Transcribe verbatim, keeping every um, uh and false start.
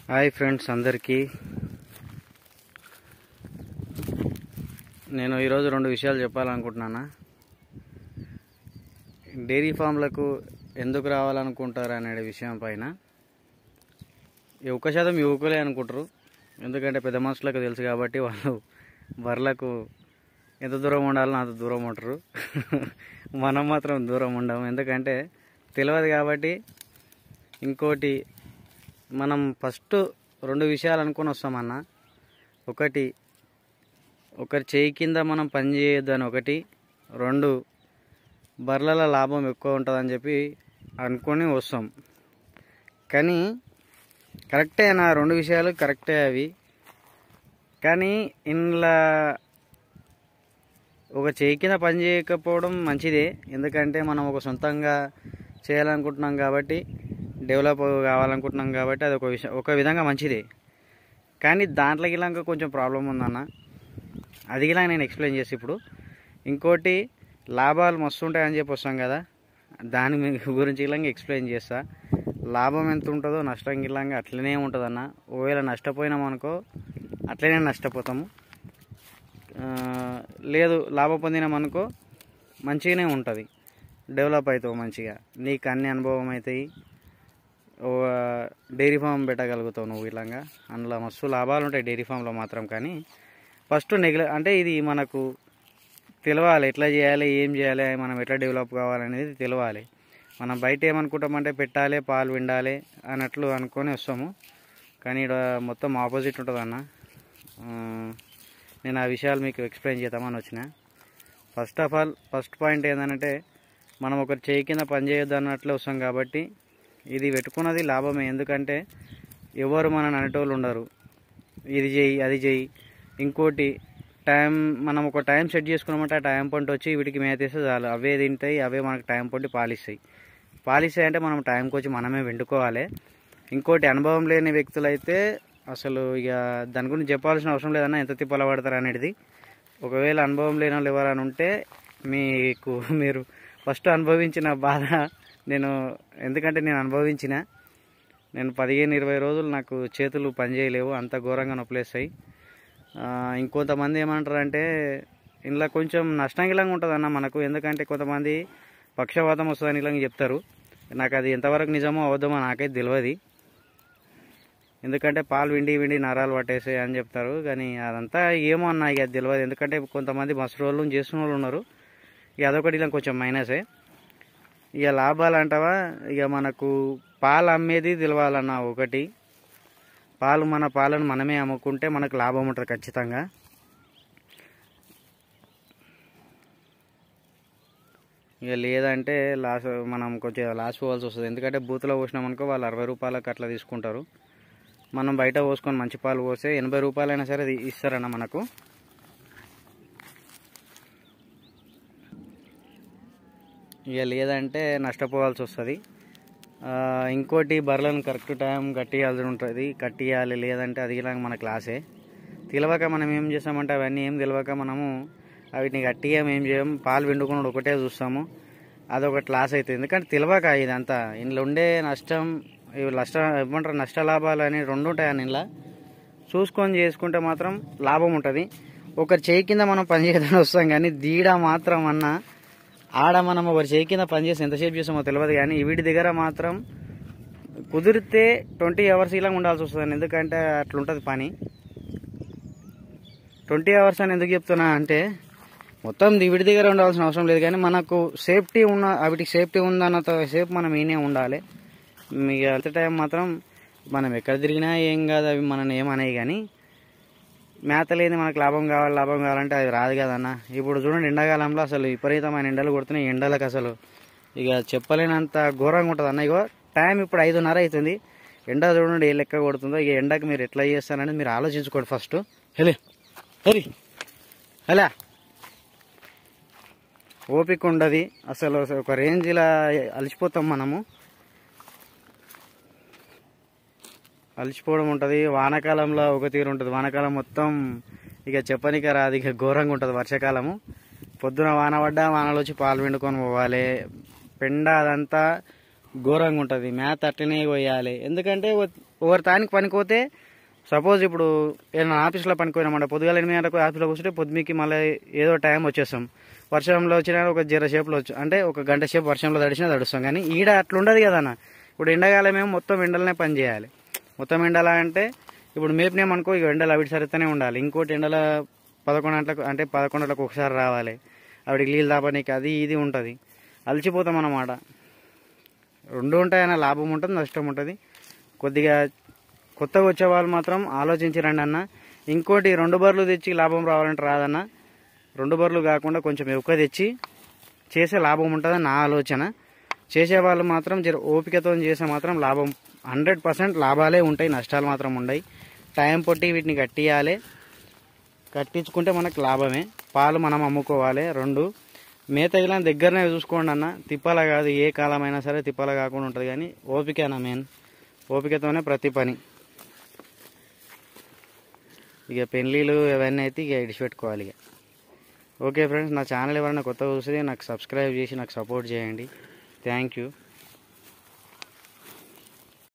Hi friends అందరికీ నేను ఈరోజు రెండు విషయాలు చెప్పాలనుకుంటున్నాను. డైరీ ఫామ్లకు ఎందుకు రావాలనుకుంటారు అనే విషయం పైన. ఒక్క శాతం యువకులే అనుకుంటారు, ఎందుకంటే పెద్ద మనుషులకు తెలుసు కాబట్టి వాళ్ళు బర్లకు ఎంత దూరం ఉండాలో అంత దూరం ఉంటారు. మనం మాత్రం దూరం ఉండము, ఎందుకంటే తెలియదు కాబట్టి. ఇంకోటి, మనం ఫస్ట్ రెండు విషయాలు అనుకుని వస్తామన్నా. ఒకటి, ఒకరి చేయి కింద మనం పని చేయొద్దని ఒకటి. రెండు, బర్రెల లాభం ఎక్కువ ఉంటుందని చెప్పి అనుకొని వస్తాం. కానీ కరెక్టే నా రెండు విషయాలు కరెక్టే అవి. కానీ ఇంట్లో ఒక చేయి కింద పని చేయకపోవడం మంచిదే, ఎందుకంటే మనం ఒక సొంతంగా చేయాలనుకుంటున్నాం కాబట్టి, డెవలప్ కావాలనుకుంటున్నాం కాబట్టి అది ఒక విషయం ఒక విధంగా మంచిదే. కానీ దాంట్లో గిలాంక కొంచెం ప్రాబ్లం ఉందన్న, అది గిలా నేను ఎక్స్ప్లెయిన్ చేసి ఇప్పుడు. ఇంకోటి, లాభాలు మస్తు ఉంటాయని చెప్పి వస్తాం కదా, దాని గురించి గిలాంగా ఎక్స్ప్లెయిన్ చేస్తా. లాభం ఎంత ఉంటుందో నష్టం గిలాంగా అట్లనే ఉంటుందన్న. ఒకవేళ నష్టపోయినాం అనుకో అట్లనే నష్టపోతాము, లేదు లాభం పొందినాం అనుకో మంచిగానే ఉంటుంది, డెవలప్ అవుతావు మంచిగా, నీకు అన్ని అనుభవం అవుతాయి, డైరీ ఫామ్ పెట్టగలుగుతావు నువ్వు. ఇలాగా అందులో మస్తు లాభాలు ఉంటాయి డైరీ ఫామ్లో మాత్రం. కానీ ఫస్ట్ నెగ్ల అంటే ఇది మనకు తెలవాలి, ఎట్లా చేయాలి, ఏం చేయాలి, మనం ఎట్లా డెవలప్ కావాలనేది తెలవాలి. మనం బయట ఏమనుకుంటామంటే పెట్టాలి, పాలు విండాలి అన్నట్లు అనుకొని వస్తాము. కానీ ఇక్కడ మొత్తం ఆపోజిట్ ఉంటుంది అన్న. నేను ఆ విషయాలు మీకు ఎక్స్ప్లెయిన్ చేద్దామని వచ్చిన. First of all first point ఏంటంటే, మనం ఒకరి చేయి కింద పని చేయొద్దు అన్నట్లు వస్తాం కాబట్టి ఇది పెట్టుకున్నది లాభమే. ఎందుకంటే ఎవరు మనని అనేటోళ్ళు ఉండరు, ఇది చేయి అది చేయి. ఇంకోటి, టైం మనం ఒక టైం సెట్ చేసుకున్నామంటే ఆ టైం పంట వచ్చి వీటికి మేతేస్తే చాలు, అవే తింటాయి, అవే మనకు టైం పంటి పాలిస్తాయి. పాలిస్తాయి అంటే మనం టైంకి వచ్చి మనమే వండుకోవాలి. ఇంకోటి, అనుభవం లేని వ్యక్తులు అయితే అసలు ఇక దాని గురించి చెప్పాల్సిన అవసరం లేదన్నా, ఎంత తిప్పల పడతారు అనేది. ఒకవేళ అనుభవం లేని వాళ్ళు ఎవరైనా ఉంటే మీకు మీరు ఫస్ట్ అనుభవించిన బాధ నేను, ఎందుకంటే నేను అనుభవించిన. నేను పదిహేను ఇరవై రోజులు నాకు చేతులు పనిచేయలేవు, అంత ఘోరంగా నొప్పులేస్తాయి. ఇంకొంతమంది ఏమంటారంటే ఇంట్లో కొంచెం నష్టం గిలంగా ఉంటుంది అన్న మనకు, ఎందుకంటే కొంతమంది పక్షవాతం వస్తుందని ఇలాగ చెప్తారు. నాకు అది ఎంతవరకు నిజమో అవద్దమో నాకైతే తెలియదు, ఎందుకంటే పాలు విండి విండి నరాలు పట్టేసాయి అని చెప్తారు. కానీ అదంతా ఏమో అన్న ఇక తెలియదు, ఎందుకంటే కొంతమంది మస్తు రోజులు చేస్తున్న వాళ్ళు ఉన్నారు. ఇక అదొకటి ఇలా కొంచెం మైనసే. ఇక లాభాలు అంటావా, ఇక మనకు పాలు అమ్మేది తెలియాలన్న ఒకటి. పాలు మన పాలను మనమే అమ్ముకుంటే మనకు లాభం ఉంటుంది ఖచ్చితంగా. ఇక లేదంటే లాస్, మనం కొంచెం లాస్ పోవాల్సి వస్తుంది. ఎందుకంటే బూత్లో పోసినామనుకో వాళ్ళు అరవై రూపాయలకు అట్లా తీసుకుంటారు. మనం బయట పోసుకొని మంచి పాలు పోస్తే ఎనభై రూపాయలైనా సరే ఇస్తారన్న మనకు. ఇక లేదంటే నష్టపోవాల్సి వస్తుంది. ఇంకోటి, బర్రెలను కరెక్ట్ టైం కట్టియాల్సి ఉంటుంది, కట్టియాలి, లేదంటే అది ఇలా మన క్లాసే. తెలియక మనం ఏం చేస్తామంటే అవన్నీ ఏం తెలియక మనము వీటిని కట్టిగా ఏం చేయం, పాలు పిండుకున్నాడు ఒకటే చూస్తాము, అదొకటి లాస్ అవుతుంది. ఎందుకంటే తెలియక ఇదంతా ఇంట్లో ఉండే నష్టం, ఇవి నష్ట ఏమంటారు నష్ట లాభాలు అని రెండు ఉంటాయని ఇలా చూసుకొని చేసుకుంటే మాత్రం లాభం ఉంటుంది. ఒకరి చేయి కింద మనం పని చేయడానికి వస్తాం, కానీ దీడ మాత్రం అన్న ఆడ మనం ఒకరి చేయి కింద పని చేసి ఎంతసేపు చేస్తామో తెలియదు. కానీ వీటి దగ్గర మాత్రం కుదిరితే ట్వంటీ అవర్స్ ఇలా ఉండాల్సి వస్తుంది, ఎందుకంటే అట్లుంటుంది పని. ట్వంటీ అవర్స్ అని ఎందుకు చెప్తున్నా అంటే, మొత్తం వీటి దగ్గర ఉండాల్సిన అవసరం లేదు, కానీ మనకు సేఫ్టీ ఉన్న వీటికి సేఫ్టీ ఉందన్నంత సేపు మనం ఈయనే ఉండాలి. మీకు అంత టైం మాత్రం మనం ఎక్కడ తిరిగినా ఏం కాదు, అవి మనల్ని ఏమనేవి. కానీ మేత లేని మనకు లాభం కావాలి, లాభం కావాలంటే అది రాదు కదన్న. ఇప్పుడు చూడండి, ఎండాకాలంలో అసలు విపరీతమైన ఎండలు కొడుతున్నాయి. ఎండలకు అసలు ఇక చెప్పలేనంత ఘోరంగా ఉంటుంది అన్న. ఇగో టైం ఇప్పుడు ఐదున్నర అవుతుంది, ఎండ చూడండి ఏ లెక్క కొడుతుందో. ఇక ఎండకు మీరు ఎట్లా చేస్తారనేది మీరు ఆలోచించుకోండి ఫస్ట్. హెలే హరి హలా ఓపిక ఉండదు అసలు, ఒక రేంజ్ ఇలా అలసిపోతాం మనము, అలసిపోవడం ఉంటుంది. వానాకాలంలో ఒక తీరు ఉంటుంది, వానాకాలం మొత్తం ఇక చెప్పనిక రాదు, ఇక ఘోరంగా ఉంటుంది. వర్షాకాలము పొద్దున వాన పడ్డా వానలో వచ్చి పాలు పిండుకొని పోవాలి, పెండ అదంతా ఘోరంగా ఉంటుంది. మేత అట్లనే పోయాలి, ఎందుకంటే ఒకరి తానికి పనికోతే సపోజ్ ఇప్పుడు ఏదైనా ఆఫీస్లో పనిపోయినామంట, పొద్దుగాల ఎనిమిది గంటలకు ఆఫీస్లో కూర్చుంటే పొద్దుమికి మళ్ళీ ఏదో టైం వచ్చేస్తాం. వర్షంలో వచ్చినా ఒక జీర సేపులో వచ్చు అంటే ఒక గంట సేపు వర్షంలో తడిచినా తడుస్తాం. కానీ ఈడ అట్లుండదు కదన్న. ఇప్పుడు ఎండాకాలం మేము మొత్తం ఎండలనే పని చేయాలి. మొత్తం ఎండల అంటే ఇప్పుడు మేపినేమనుకో ఇక ఎండలు అవిటి సరితేనే ఉండాలి. ఇంకోటి ఎండల పదకొండు గంటలకు అంటే పదకొండు గంటలకు ఒకసారి రావాలి. ఆవిడికి నీళ్ళు తాపనీకి అది ఇది ఉంటుంది. అలసిపోతాం అన్నమాట. రెండు ఉంటాయన్న, లాభం ఉంటుంది, నష్టం ఉంటుంది. కొద్దిగా కొత్తగా వచ్చే వాళ్ళు మాత్రం ఆలోచించి రండి అన్న. ఇంకోటి రెండు బర్రెలు తెచ్చి లాభం రావాలంటే రాదన్న. రెండు బర్రెలు కాకుండా కొంచెం ఎక్కువ తెచ్చి చేసే లాభం ఉంటుందని నా ఆలోచన. చేసేవాళ్ళు మాత్రం జర ఓపికతో చేసే మాత్రం లాభం హండ్రెడ్ పర్సెంట్ లాభాలే ఉంటాయి, నష్టాలు మాత్రం ఉండవు. టైం పొట్టి వీటిని కట్టియాలి. కట్టించుకుంటే మనకు లాభమే. పాలు మనం అమ్ముకోవాలి. రెండు మేత ఇలా దగ్గరనే చూసుకోండి అన్న. తిప్పాల కాదు, ఏ కాలమైనా సరే తిప్పాల కాకుండా ఉంటుంది. కానీ ఓపికేనా మెయిన్, ఓపికతోనే ప్రతి పని. ఇక పెళ్ళిళ్ళు ఇవన్నీ అయితే ఇక ఇడిచిపెట్టుకోవాలి. ఇక ఓకే ఫ్రెండ్స్, నా ఛానల్ ఎవరైనా కొత్తగా చూస్తే నాకు సబ్స్క్రైబ్ చేసి నాకు సపోర్ట్ చేయండి. Thank you.